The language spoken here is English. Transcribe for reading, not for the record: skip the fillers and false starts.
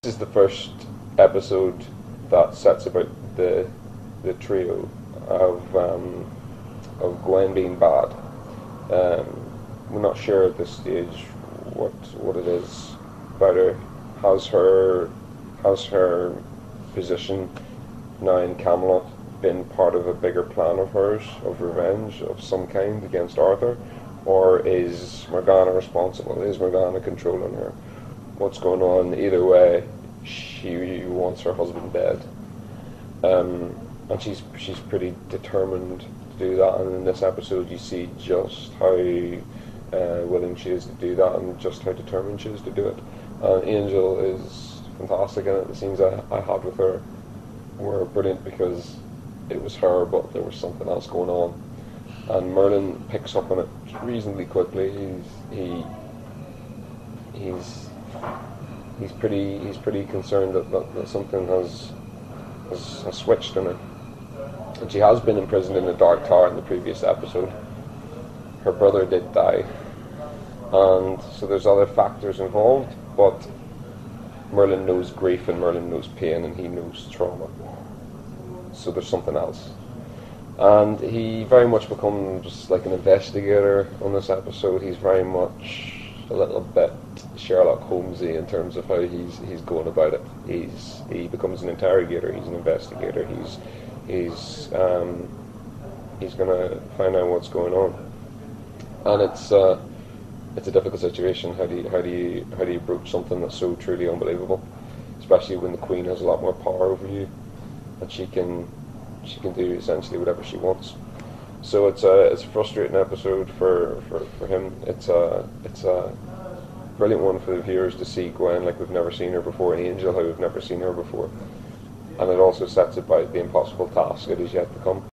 is the first episode that sets about the trio of Gwen being bad. We're not sure at this stage what it is about her. Has her position now in Camelot been part of a bigger plan of hers, of revenge of some kind against Arthur, or is Morgana responsible? Is Morgana controlling her? What's going on? Either way, she wants her husband dead, and she's pretty determined to do that. And in this episode, you see just how willing she is to do that, and just how determined she is to do it. Angel is fantastic in it. The scenes I had with her were brilliant because it was her, but there was something else going on. And Merlin picks up on it reasonably quickly. He's pretty concerned that something has switched in her. And she has been imprisoned in the Dark Tower in the previous episode. Her brother did die, and so there's other factors involved. But Merlin knows grief, and Merlin knows pain, and he knows trauma. So there's something else. And he very much becomes like an investigator on this episode. He's very much a little bit Sherlock Holmesy in terms of how he's going about it. He becomes an interrogator. He's an investigator. He's going to find out what's going on. And it's a difficult situation. How do you broach something that's so truly unbelievable, especially when the Queen has a lot more power over you, and she can do essentially whatever she wants. So it's a frustrating episode for him. It's a brilliant one for the viewers to see Gwen like we've never seen her before, and Angel how we've never seen her before, and it also sets about the impossible task that is yet to come.